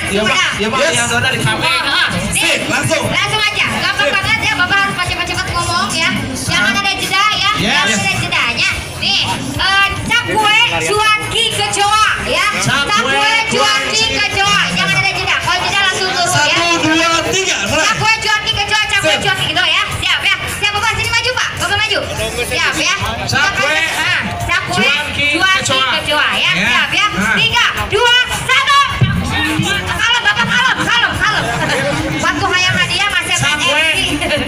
Iya Pak, yang dona di kamera. Sip, langsung aja. Gampang banget ya, Bapak harus cepet-cepet ngomong ya. Jangan ada jeda ya. Jangan ada jedanya. Nih, cakwe cuanki kecoa ya. Cakwe cuanki kecoa. Jangan ada jeda. Kalau jeda langsung turun ya. 1, 2, 3, mulai. Cakwe cuanki kecoa, cakwe cuanki gitu ya. Siap ya. Siap Bapak, sini maju Pak. Bapak maju. Siap ya. Cakwe cuanki kecoa ya. Siap ya. 3, 2, 1. Kalem Bapak, kalem. Waktu hayang hadiah masih PNSI.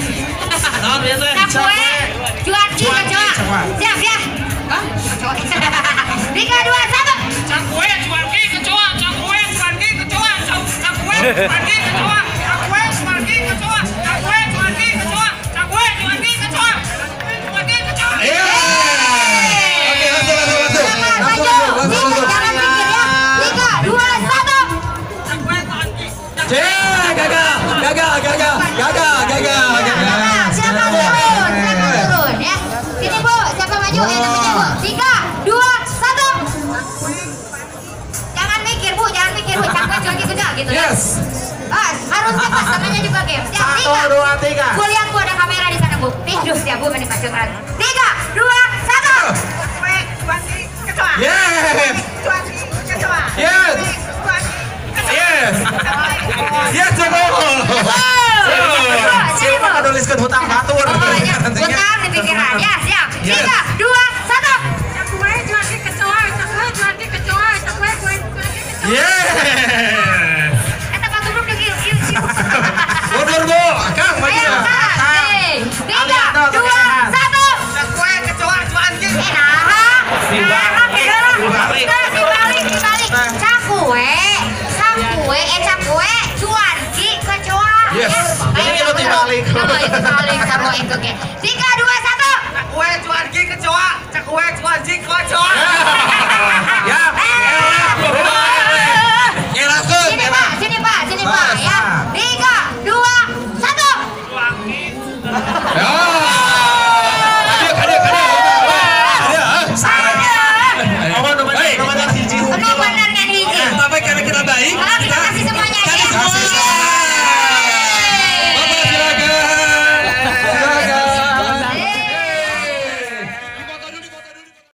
Cakwe cuanki kecoa. Siap ya. 3, 2, 1. Cakwe cuanki kecoa, cakwe cuanki kecoa, cakwe cuanki kecoa, cakwe cuanki kecoa, cakwe cuanki kecoa, cakwe cuanki kecoa, cuanki kecoa. Oke, langsung. Maju. Jangan pikir ya. 3, 2, 1. Cakwe cuanki. Gagal. Siapa turun ya. Sini Bu, siapa maju? Namanya Bu. 3, 2, 1. Jangan mikir Bu. Cakwe cuanki kecoa gitu ya. Yes. Harus pas namanya juga game. Siap, 1, 2, 3. Bu lihat Bu ada kamera di sana Bu. Tidur ya Bu menikmati. 3, 2, 1. Cakwe cuanki kecoa. Yes. Cuanki kecoa. Yes. Cukup. Siapa menuliskan hutang batur. Hutang di pikiran. Ya, siap. 3, 2, 1. Cakwe cuanki kecoa, cakwe cuanki kecoa, cakwe cuanki kecoa. Yes. Eta Pak Tubruk degil. Mundur Bu, Kang maju. Ayo, Kang. 3, 2, 1. Cakwe kecoa cuanki. Dibalik. Cakwe, cuanki, kecoa. Yes. Ayo, Itu dibalik. Taruh itu. 3, 2, 1. Cakwe cuanki kecoa, cakwe cuanki kecoa.